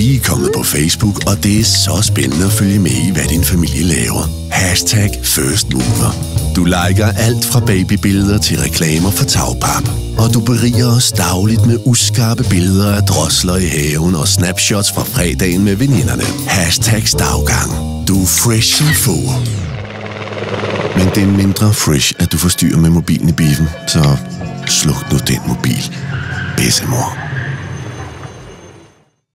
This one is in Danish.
lige kommet på Facebook, og det er så spændende at følge med i, hvad din familie laver. #FirstMover. Du liker alt fra babybilleder til reklamer for tagpap. Og du beriger os dagligt med uskarpe billeder af drosler i haven og snapshots fra fredagen med veninderne. #Stavgang. Du er fresh som få. Men det er mindre fresh, at du forstyrrer med mobilen i biffen, så sluk nu den mobil. Bedsemor.